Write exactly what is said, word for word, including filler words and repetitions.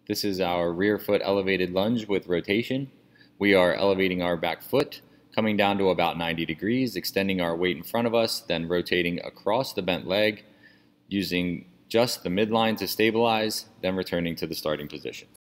This is our rear foot elevated lunge with rotation. We are elevating our back foot, coming down to about ninety degrees, extending our weight in front of us, then rotating across the bent leg, using just the midline to stabilize, then returning to the starting position.